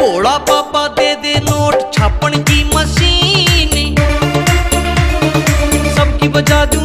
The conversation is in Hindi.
भोला बाबा दे दे नोट छापन की मशीन, सबकी बजा दूं